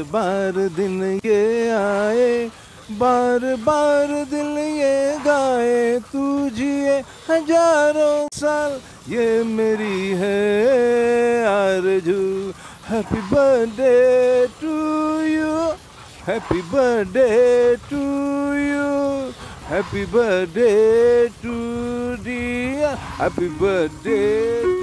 बार दिन ये आए, बार बार दिल ये गाए, तू जिए हजारों साल ये मेरी है आरज़ू। Happy birthday to you, happy birthday to you, happy birthday to dear, happy birthday.